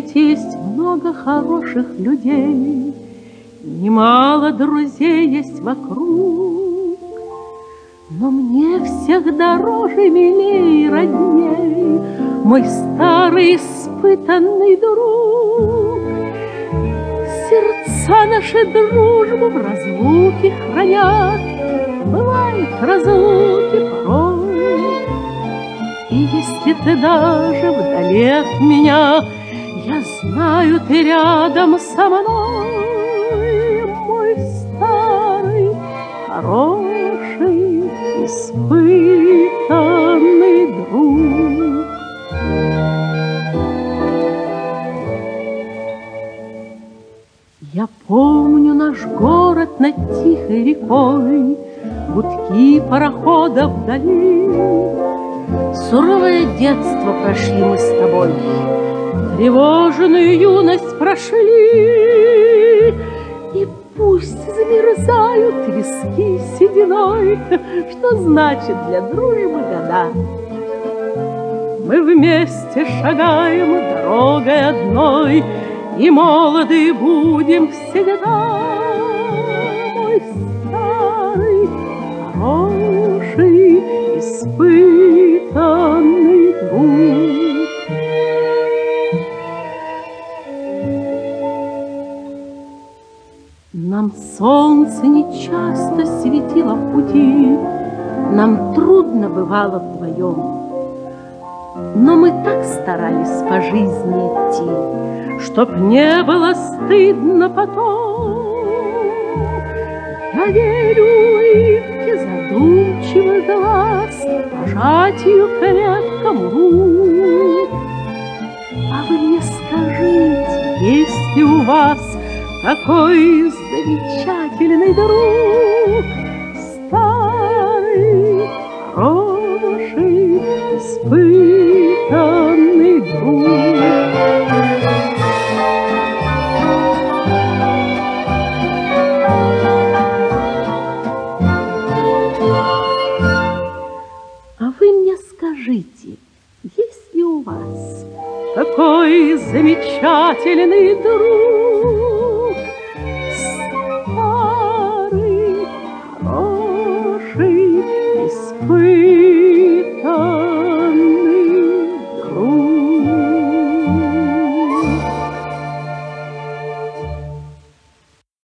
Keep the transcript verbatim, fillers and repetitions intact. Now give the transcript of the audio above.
свете есть много хороших людей, немало друзей есть вокруг, но мне всех дороже, милей и родней мой старый испытанный друг. Сердца наши дружбу в разлуке хранят, бывают разлуки порой. И если ты даже вдали от меня, я знаю, ты рядом со мной, мой старый, хороший, испытанный друг. Я помню наш город над тихой рекой, гудки парохода вдали. Суровое детство прошли мы с тобой, тревожную юность прошли. И пусть замерзают виски сединой, что значит для дружбы года. Мы вместе шагаем дорогой одной, и молоды будем всегда, мой старый, хороший, испытанный друг. Нам солнце нечасто светило в пути, нам трудно бывало вдвоем, но мы так старались по жизни идти, чтоб не было стыдно потом. Я верю улыбке задумчивых глаз, пожатию крепкому рук. А вы мне скажите, есть ли у вас такой замечательный друг, старый, хороший, испытанный друг? Скажите, есть ли у вас такой замечательный друг?